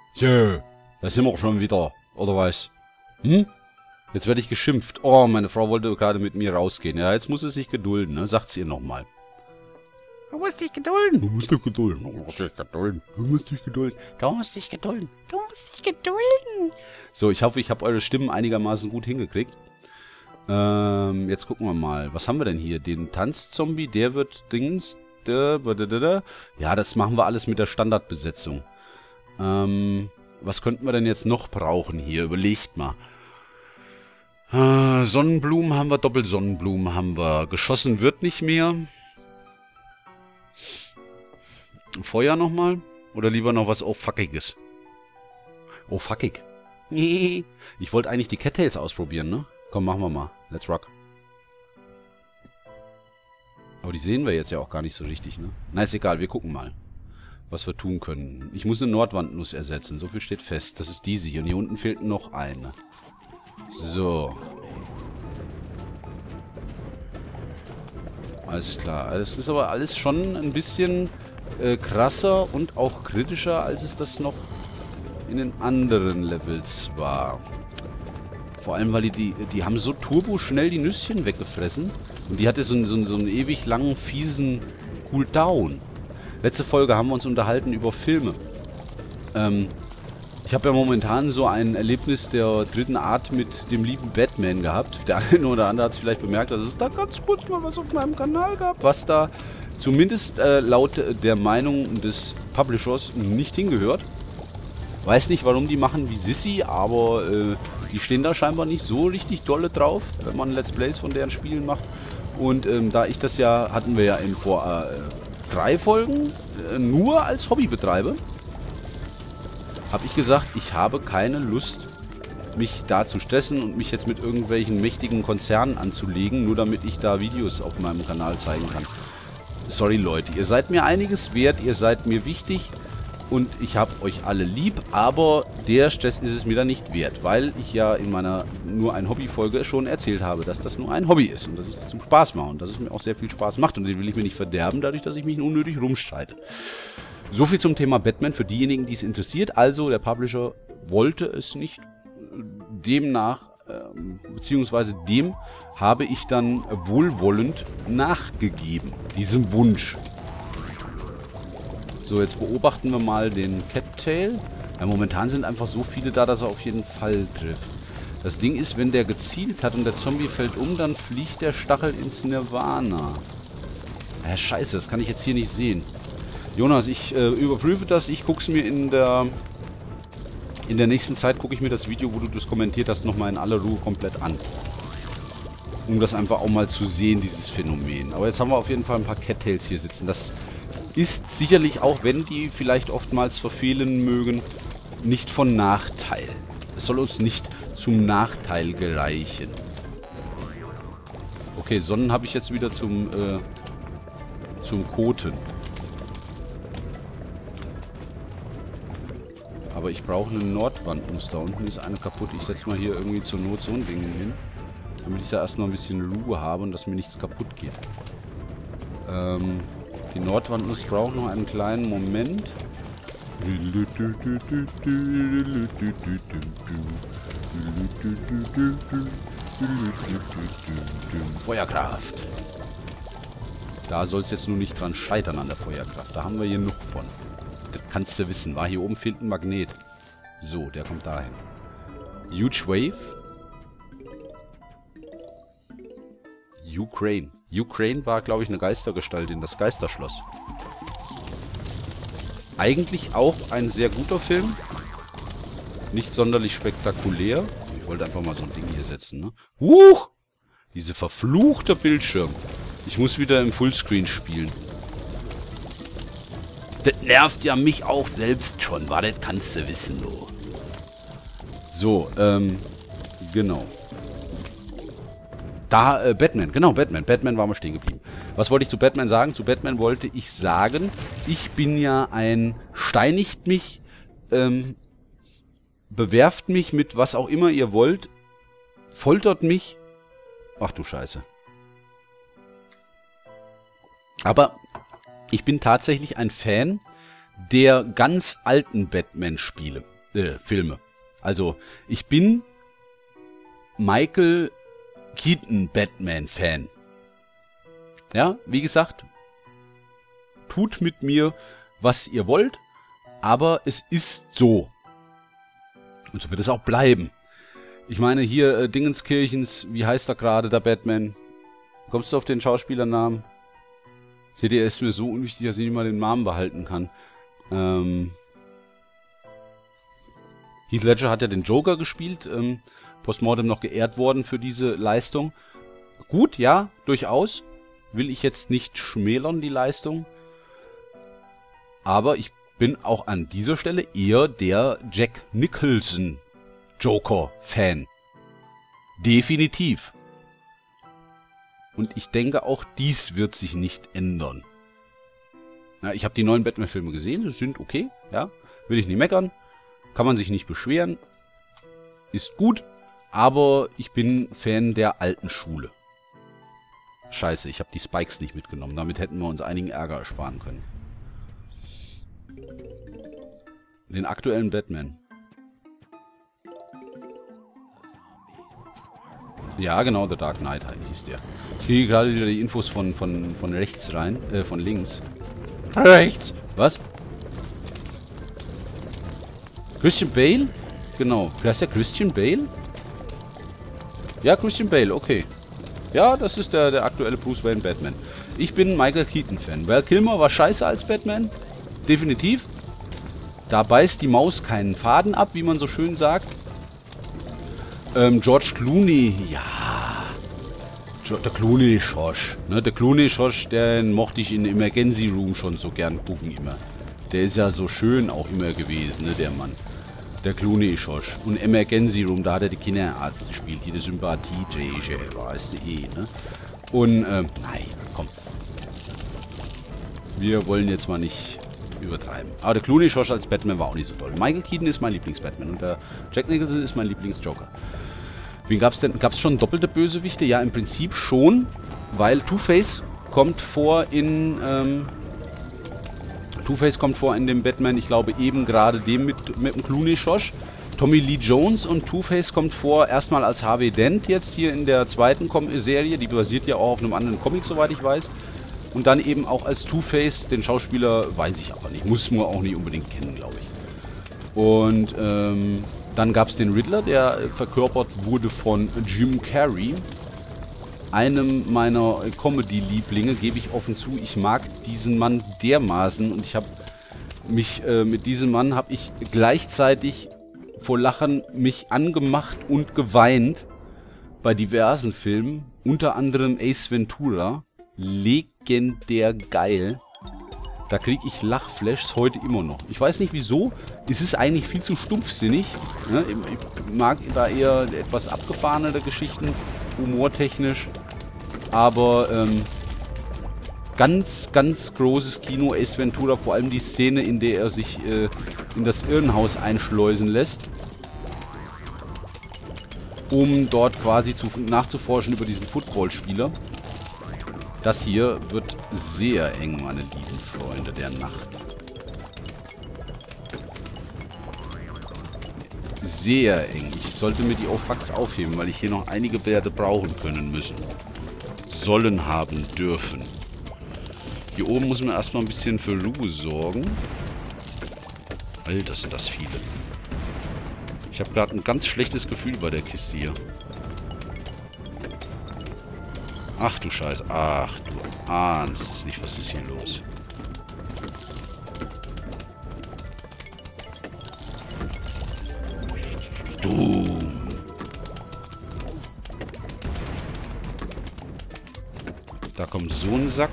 So, da sind wir schon wieder, oder was? Hm? Jetzt werde ich geschimpft. Oh, meine Frau wollte gerade mit mir rausgehen. Ja, jetzt muss sie sich gedulden, ne? Sagt's ihr nochmal. Du musst dich gedulden. Du musst dich gedulden. Du musst dich gedulden. Du musst dich gedulden. Du musst dich gedulden. Du musst dich gedulden. So, ich hoffe, ich habe eure Stimmen einigermaßen gut hingekriegt. Jetzt gucken wir mal. Was haben wir denn hier? Den Tanzzombie, der wird Dings. Ja, das machen wir alles mit der Standardbesetzung. Was könnten wir denn jetzt noch brauchen hier? Überlegt mal. Sonnenblumen haben wir, Doppelsonnenblumen haben wir. Geschossen wird nicht mehr. Feuer nochmal? Oder lieber noch was Fuckiges? Oh, fuckig. Ich wollte eigentlich die Cattails ausprobieren, ne? Komm, machen wir mal. Let's rock. Aber die sehen wir jetzt ja auch gar nicht so richtig, ne? Na, ist egal, wir gucken mal, was wir tun können. Ich muss eine Nordwandnuss ersetzen, so viel steht fest. Das ist diese hier. Und hier unten fehlt noch eine. So. Alles klar. Das ist aber alles schon ein bisschen krasser und auch kritischer, als es das noch in den anderen Levels war. Vor allem, weil die haben so turbo schnell die Nüsschen weggefressen. Und die hatte so einen ewig langen, fiesen Cooldown. Letzte Folge haben wir uns unterhalten über Filme. Ich habe ja momentan so ein Erlebnis der dritten Art mit dem lieben Batman gehabt. Der eine oder andere hat es vielleicht bemerkt, dass es da ganz kurz mal was auf meinem Kanal gab, was da zumindest laut der Meinung des Publishers nicht hingehört. Weiß nicht, warum die machen wie Sissy, aber die stehen da scheinbar nicht so richtig dolle drauf, wenn man Let's Plays von deren Spielen macht. Und da ich das ja, hatten wir ja in vor 3 Folgen nur als Hobby betreibe, habe ich gesagt, ich habe keine Lust, mich da zu stressen und mich jetzt mit irgendwelchen mächtigen Konzernen anzulegen, nur damit ich da Videos auf meinem Kanal zeigen kann. Sorry Leute, ihr seid mir einiges wert, ihr seid mir wichtig und ich habe euch alle lieb, aber der Stress ist es mir dann nicht wert, weil ich ja in meiner nur ein Hobby-Folge schon erzählt habe, dass das nur ein Hobby ist und dass ich das zum Spaß mache und dass es mir auch sehr viel Spaß macht und den will ich mir nicht verderben, dadurch, dass ich mich unnötig rumstreite. So viel zum Thema Batman für diejenigen, die es interessiert. Also, der Publisher wollte es nicht. Demnach, beziehungsweise dem habe ich dann wohlwollend nachgegeben. Diesem Wunsch. So, jetzt beobachten wir mal den Cattail. Ja, momentan sind einfach so viele da, dass er auf jeden Fall trifft. Das Ding ist, wenn der gezielt hat und der Zombie fällt um, dann fliegt der Stachel ins Nirvana. Ja, scheiße, das kann ich jetzt hier nicht sehen. Jonas, ich überprüfe das. Ich gucke es mir in der nächsten Zeit, gucke ich mir das Video, wo du das kommentiert hast, nochmal in aller Ruhe komplett an. Um das einfach auch mal zu sehen, dieses Phänomen. Aber jetzt haben wir auf jeden Fall ein paar Cattails hier sitzen. Das ist sicherlich auch, wenn die vielleicht oftmals verfehlen mögen, nicht von Nachteil. Es soll uns nicht zum Nachteil gereichen. Okay, Sonnen habe ich jetzt wieder zum Koten. Aber ich brauche eine Nordwandnuss. Da unten ist eine kaputt. Ich setze mal hier irgendwie zur Not so ein Ding hin. Damit ich da erstmal ein bisschen Ruhe habe und dass mir nichts kaputt geht. Die Nordwandnuss braucht noch einen kleinen Moment. Feuerkraft. Da soll es jetzt nur nicht dran scheitern an der Feuerkraft. Da haben wir genug von. Das kannst du wissen. War hier oben fehlt ein Magnet. So, der kommt dahin. Huge Wave. Ukraine. Ukraine war, glaube ich, eine Geistergestalt in das Geisterschloss. Eigentlich auch ein sehr guter Film. Nicht sonderlich spektakulär. Ich wollte einfach mal so ein Ding hier setzen, ne? Diese verfluchte Bildschirm. Ich muss wieder im Fullscreen spielen. Das nervt ja mich auch selbst schon, war das kannst du wissen, du. So, genau. Da, Batman, genau, Batman. Batman war mal stehen geblieben. Was wollte ich zu Batman sagen? Zu Batman wollte ich sagen, ich bin ja ein, steinigt mich, bewerft mich mit was auch immer ihr wollt, foltert mich. Ach du Scheiße. Aber ich bin tatsächlich ein Fan der ganz alten Batman-Spiele. Filme. Also, ich bin Michael Keaton Batman-Fan. Ja, wie gesagt, tut mit mir, was ihr wollt, aber es ist so. Und so wird es auch bleiben. Ich meine, hier Dingenskirchens, wie heißt er gerade, der Batman? Kommst du auf den Schauspielernamen? Seht ihr, er ist mir so unwichtig, dass ich nicht mal den Namen behalten kann. Heath Ledger hat ja den Joker gespielt, postmortem noch geehrt worden für diese Leistung. Gut, ja, durchaus. Will ich jetzt nicht schmälern, die Leistung. Aber ich bin auch an dieser Stelle eher der Jack Nicholson Joker-Fan. Definitiv. Und ich denke, auch dies wird sich nicht ändern. Ja, ich habe die neuen Batman-Filme gesehen, die sind okay, ja. Will ich nicht meckern. Kann man sich nicht beschweren. Ist gut, aber ich bin Fan der alten Schule. Scheiße, ich habe die Spikes nicht mitgenommen. Damit hätten wir uns einigen Ärger ersparen können. Den aktuellen Batman. Ja, genau, The Dark Knight hieß der. Ich kriege gerade wieder die Infos von rechts rein, von links. Rechts? Was? Christian Bale? Genau. Heißt der Christian Bale? Ja, Christian Bale, okay. Ja, das ist der aktuelle Bruce Wayne Batman. Ich bin Michael Keaton-Fan. Val Kilmer war scheiße als Batman. Definitiv. Da beißt die Maus keinen Faden ab, wie man so schön sagt. George Clooney, ja. Der Clooney-Schosch. Ne, der Clooney-Schosch, den mochte ich in Emergency Room schon so gern gucken immer. Der ist ja so schön auch immer gewesen, ne, der Mann. Der Clooney-Schosch. Und Emergency Room, da hat er die Kinderarzt gespielt. Jede Sympathie-Träge, weißt du eh, ne? Und, nein, komm. Wir wollen jetzt mal nicht übertreiben. Aber der Clooney-Schosch als Batman war auch nicht so toll. Michael Keaton ist mein Lieblings-Batman und der Jack Nicholson ist mein Lieblings-Joker. Wen gab's denn? Gab's schon doppelte Bösewichte? Ja, im Prinzip schon, weil Two-Face kommt vor in, Two-Face kommt vor in dem Batman, ich glaube eben gerade dem mit dem Clooney-Schosch. Tommy Lee Jones und Two-Face kommt vor erstmal als Harvey Dent jetzt hier in der zweiten Serie. Die basiert ja auch auf einem anderen Comic, soweit ich weiß. Und dann eben auch als Two-Face, den Schauspieler weiß ich aber nicht. Muss man auch nicht unbedingt kennen, glaube ich. Und dann gab es den Riddler, der verkörpert wurde von Jim Carrey. Einem meiner Comedy-Lieblinge, gebe ich offen zu. Ich mag diesen Mann dermaßen und ich habe mich mit diesem Mann habe ich gleichzeitig vor Lachen mich angemacht und geweint bei diversen Filmen, unter anderem Ace Ventura. Legendär geil. Da kriege ich Lachflashs heute immer noch. Ich weiß nicht wieso. Es ist eigentlich viel zu stumpfsinnig. Ne? Ich mag da eher etwas abgefahrenere Geschichten, humortechnisch. Aber ganz, ganz großes Kino, Ace Ventura. Vor allem die Szene, in der er sich in das Irrenhaus einschleusen lässt. Um dort quasi nachzuforschen über diesen Footballspieler. Das hier wird sehr eng, meine lieben Freunde der Nacht. Sehr eng. Ich sollte mir die auf Fax aufheben, weil ich hier noch einige Werte brauchen können müssen. Sollen haben dürfen. Hier oben muss man erstmal ein bisschen für Ruhe sorgen. Alter, sind das viele. Ich habe gerade ein ganz schlechtes Gefühl bei der Kiste hier. Ach du Scheiße. Ach du ahnst es nicht, was ist hier los? Du. Da kommt so ein Sack.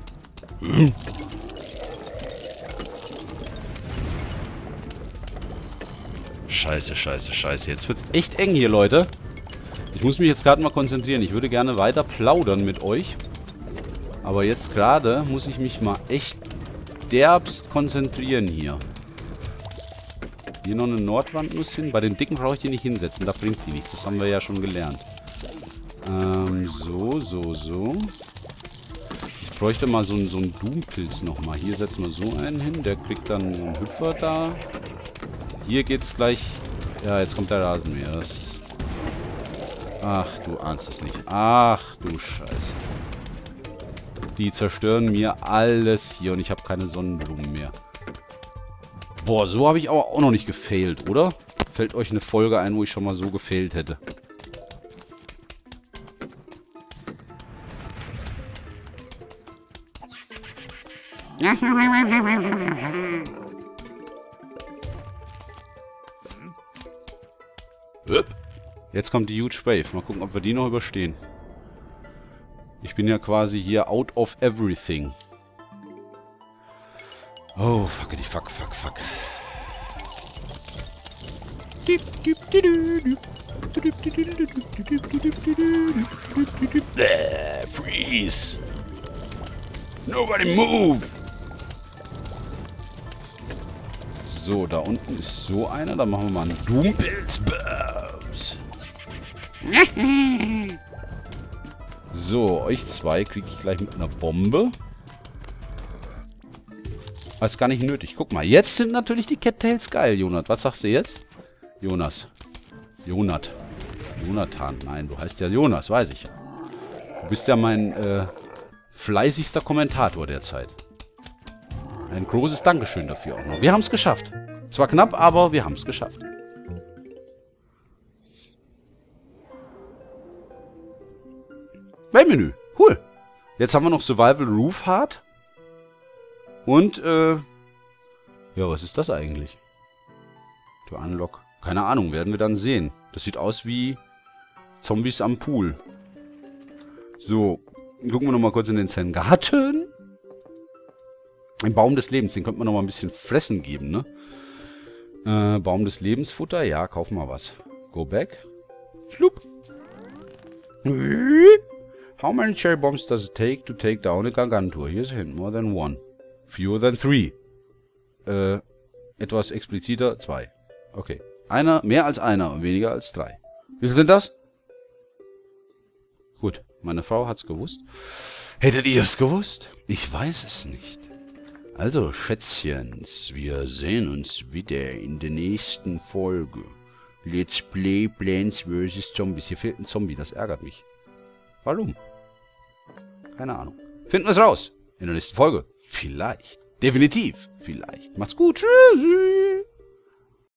Scheiße, scheiße, scheiße. Jetzt wird's echt eng hier, Leute. Ich muss mich jetzt gerade mal konzentrieren. Ich würde gerne weiter plaudern mit euch. Aber jetzt gerade muss ich mich mal echt derbst konzentrieren hier. Hier noch eine Nordwand muss hin. Bei den Dicken brauche ich die nicht hinsetzen. Da bringt die nichts. Das haben wir ja schon gelernt. So. Ich bräuchte mal so einen Doompilz nochmal. Hier setzen wir so einen hin. Der kriegt dann so einen Hüpfer da. Hier geht's gleich... Ja, jetzt kommt der Rasenmäher. Das... Ach, du ahnst es nicht. Ach, du Scheiße. Die zerstören mir alles hier und ich habe keine Sonnenblumen mehr. Boah, so habe ich aber auch noch nicht gefailt, oder? Fällt euch eine Folge ein, wo ich schon mal so gefailt hätte? Jetzt kommt die Huge Wave. Mal gucken, ob wir die noch überstehen. Ich bin ja quasi hier out of everything. Oh, fuckity fuck, fuck, fuck. Freeze! Nobody move! So, da unten ist so einer. Da machen wir mal einen Doompilz-Burst. So, euch zwei kriege ich gleich mit einer Bombe. Das ist gar nicht nötig. Guck mal, jetzt sind natürlich die Cattails geil, Jonat. Was sagst du jetzt? Jonas. Jonathan. Nein, du heißt ja Jonas, weiß ich. Du bist ja mein fleißigster Kommentator derzeit. Ein großes Dankeschön dafür auch noch. Wir haben es geschafft. Zwar knapp, aber wir haben es geschafft. Menü. Cool. Jetzt haben wir noch Survival Roof Hard. Und, ja, was ist das eigentlich? To unlock. Keine Ahnung, werden wir dann sehen. Das sieht aus wie Zombies am Pool. So, gucken wir nochmal kurz in den Zen-Garten. Ein Baum des Lebens, den könnte man nochmal ein bisschen Fressen geben, ne? Baum des Lebensfutter, ja, kaufen wir was. Go back. Flup. How many cherry bombs does it take down a Gargantua? Here's a hint, more than one. Fewer than three. Etwas expliziter, 2. Okay. Einer, mehr als einer und weniger als 3. Wie viel sind das? Gut, meine Frau hat's gewusst. Hättet ihr es gewusst? Ich weiß es nicht. Also, Schätzchens, wir sehen uns wieder in der nächsten Folge. Let's Play Plants vs. Zombies. Hier fehlt ein Zombie, das ärgert mich. Warum? Keine Ahnung. Finden wir es raus. In der nächsten Folge. Vielleicht. Definitiv. Vielleicht. Macht's gut. Tschüssi.